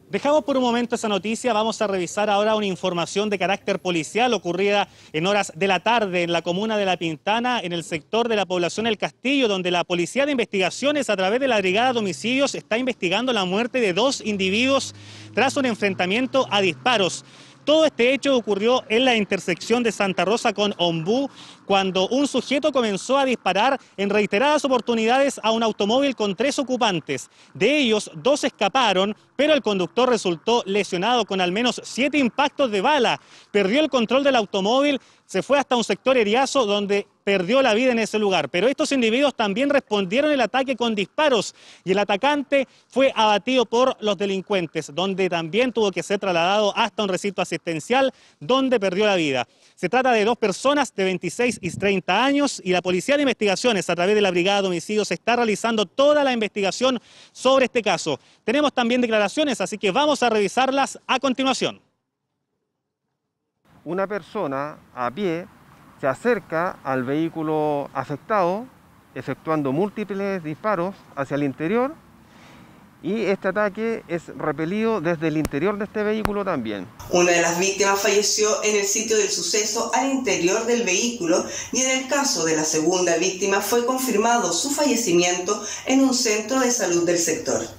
Dejamos por un momento esa noticia, vamos a revisar ahora una información de carácter policial ocurrida en horas de la tarde en la comuna de La Pintana, en el sector de la población El Castillo, donde la Policía de Investigaciones a través de la Brigada de Homicidios está investigando la muerte de 2 individuos tras un enfrentamiento a disparos. Todo este hecho ocurrió en la intersección de Santa Rosa con Ombú, cuando un sujeto comenzó a disparar en reiteradas oportunidades a un automóvil con 3 ocupantes. De ellos, 2 escaparon, pero el conductor resultó lesionado con al menos 7 impactos de bala. Perdió el control del automóvil, se fue hasta un sector Eriazo donde perdió la vida en ese lugar. Pero estos individuos también respondieron el ataque con disparos y el atacante fue abatido por los delincuentes, donde también tuvo que ser trasladado hasta un recinto asistencial donde perdió la vida. Se trata de 2 personas de 26 y 30 años y la Policía de Investigaciones a través de la Brigada de Homicidios está realizando toda la investigación sobre este caso. Tenemos también declaraciones, así que vamos a revisarlas a continuación. Una persona a pie se acerca al vehículo afectado, efectuando múltiples disparos hacia el interior, y este ataque es repelido desde el interior de este vehículo también. Una de las víctimas falleció en el sitio del suceso al interior del vehículo y en el caso de la segunda víctima fue confirmado su fallecimiento en un centro de salud del sector.